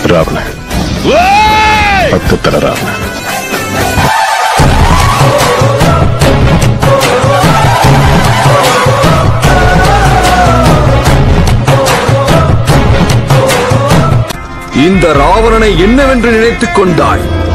ராவண 10 தர ராவண. இந்த ராவணனை என்னவென்று நினைத்துக் கொண்டாய்?